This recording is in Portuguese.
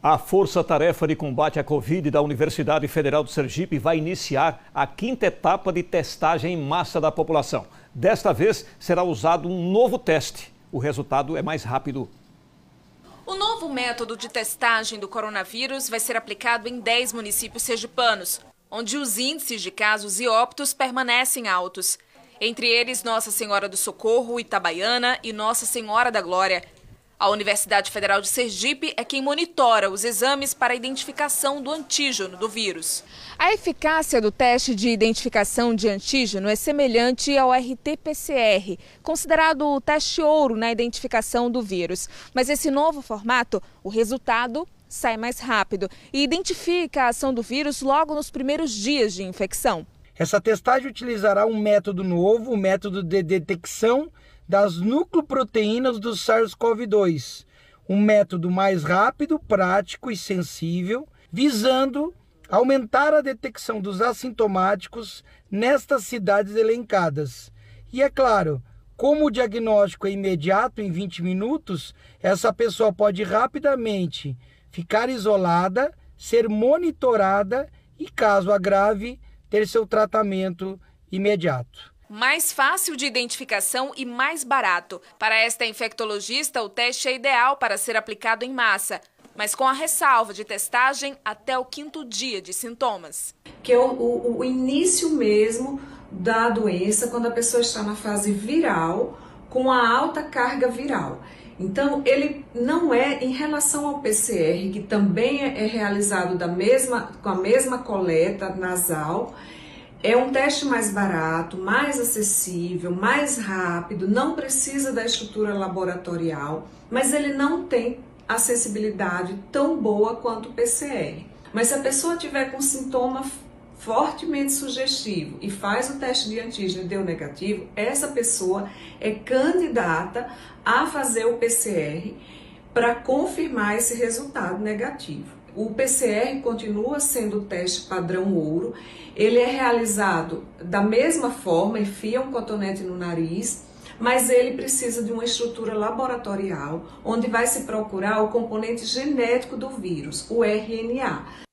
A Força Tarefa de Combate à Covid da Universidade Federal do Sergipe vai iniciar a 5ª etapa de testagem em massa da população. Desta vez será usado um novo teste. O resultado é mais rápido. O novo método de testagem do coronavírus vai ser aplicado em 10 municípios sergipanos, onde os índices de casos e óbitos permanecem altos. Entre eles, Nossa Senhora do Socorro, Itabaiana e Nossa Senhora da Glória. A Universidade Federal de Sergipe é quem monitora os exames para a identificação do antígeno do vírus. A eficácia do teste de identificação de antígeno é semelhante ao RT-PCR, considerado o teste ouro na identificação do vírus. Mas esse novo formato, o resultado sai mais rápido e identifica a ação do vírus logo nos primeiros dias de infecção. Essa testagem utilizará um método novo, o método de detecção das nucleoproteínas do SARS-CoV-2, um método mais rápido, prático e sensível, visando aumentar a detecção dos assintomáticos nestas cidades elencadas. E é claro, como o diagnóstico é imediato, em 20 minutos, essa pessoa pode rapidamente ficar isolada, ser monitorada e, caso agrave, ter seu tratamento imediato. Mais fácil de identificação e mais barato. Para esta infectologista, o teste é ideal para ser aplicado em massa, mas com a ressalva de testagem até o 5º dia de sintomas. Que é o início mesmo da doença, quando a pessoa está na fase viral, com a alta carga viral. Então, ele não é em relação ao PCR, que também é realizado com a mesma coleta nasal. É um teste mais barato, mais acessível, mais rápido, não precisa da estrutura laboratorial, mas ele não tem a sensibilidade tão boa quanto o PCR. Mas se a pessoa tiver com sintoma fortemente sugestivo e faz o teste de antígeno e deu negativo, essa pessoa é candidata a fazer o PCR para confirmar esse resultado negativo. O PCR continua sendo o teste padrão ouro, ele é realizado da mesma forma, enfia um cotonete no nariz, mas ele precisa de uma estrutura laboratorial, onde vai se procurar o componente genético do vírus, o RNA.